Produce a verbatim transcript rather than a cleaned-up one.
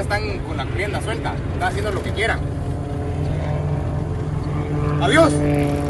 están con la rienda suelta, están haciendo lo que quieran. Adiós.